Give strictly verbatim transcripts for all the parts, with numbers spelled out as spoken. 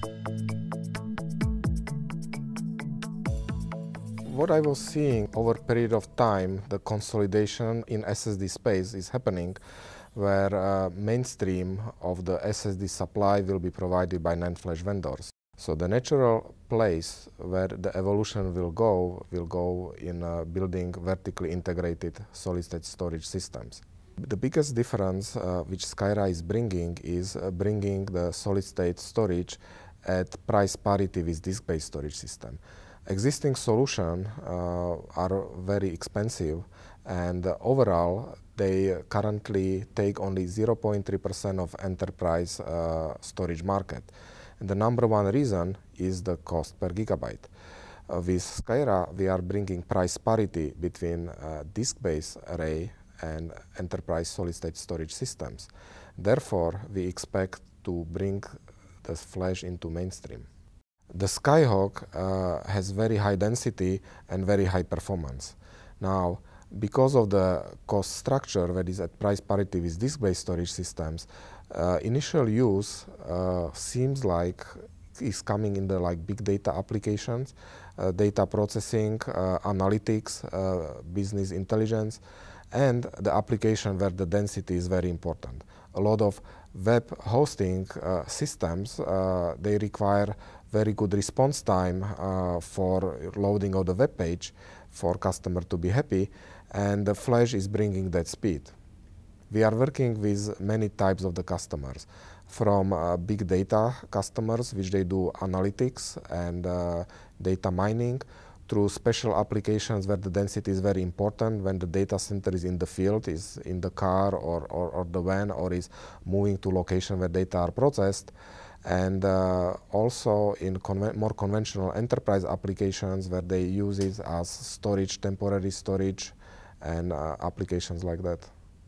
What I was seeing over a period of time, the consolidation in S S D space is happening, where uh, mainstream of the S S D supply will be provided by NAND Flash vendors. So the natural place where the evolution will go will go in uh, building vertically integrated solid-state storage systems. The biggest difference uh, which Skyera is bringing is uh, bringing the solid-state storage at price parity with disk-based storage system. Existing solutions uh, are very expensive, and uh, overall they currently take only zero point three percent of enterprise uh, storage market. And the number one reason is the cost per gigabyte. Uh, with Skyera, we are bringing price parity between uh, disk-based array and enterprise solid-state storage systems. Therefore, we expect to bring the flash into mainstream. The Skyhawk uh, has very high density and very high performance. Now, because of the cost structure that is at price parity with disk-based storage systems, uh, initial use uh, seems like is coming in the like big data applications, uh, data processing, uh, analytics, uh, business intelligence, and the application where the density is very important. A lot of web hosting uh, systems, uh, they require very good response time uh, for loading of the web page for customer to be happy, and the Flash is bringing that speed. We are working with many types of the customers, from uh, big data customers, which they do analytics and uh, data mining, through special applications where the density is very important when the data center is in the field, is in the car or, or, or the van, or is moving to location where data are processed, and uh, also in conven more conventional enterprise applications where they use it as storage, temporary storage, and uh, applications like that.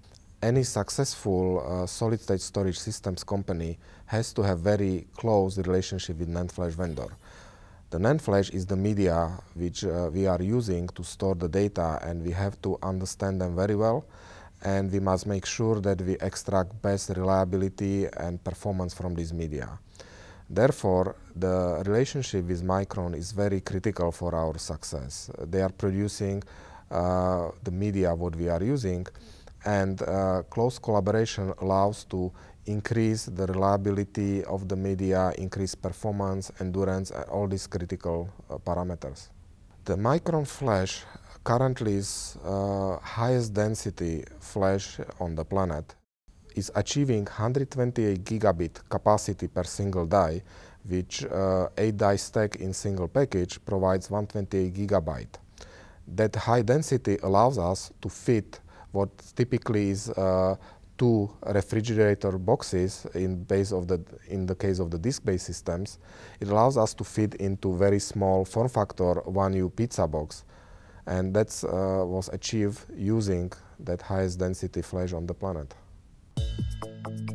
Any successful uh, solid-state storage systems company has to have very close relationship with NAND Flash vendor. The NAND Flash is the media which uh, we are using to store the data, and we have to understand them very well, and we must make sure that we extract best reliability and performance from this media. Therefore, the relationship with Micron is very critical for our success. They are producing uh, the media what we are using, and uh, close collaboration allows to increase the reliability of the media, increase performance, endurance, and all these critical uh, parameters. The Micron Flash currently is uh, highest density flash on the planet. Is achieving one hundred twenty-eight gigabit capacity per single die, which uh, eight die stack in single package provides one hundred twenty-eight gigabyte. That high density allows us to fit what typically is uh, two refrigerator boxes in base of the in the case of the disk-based systems. It allows us to fit into very small form factor one U pizza box, and that uh, was achieved using that highest density flash on the planet.